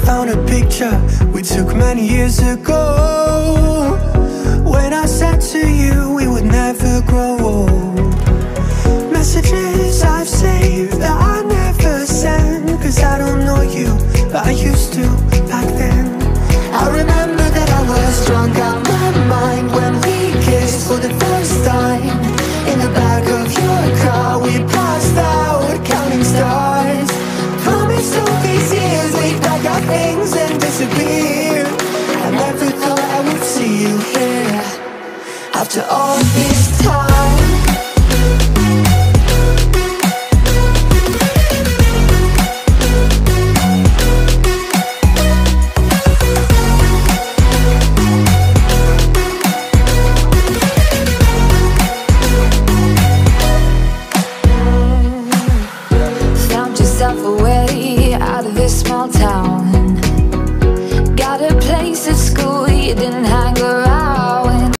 found a picture we took many years ago, when I said to you we would never grow old. Messages I've saved that I never send, cause I don't know you, but I used to back then. I remember that I was drunk out my mind when we kissed for the first time. In the back of your car we passed out counting stars. Promised all these years we'd pack our things and disappear. I never thought I would see you here after all this time. Found yourself a way out of this small town.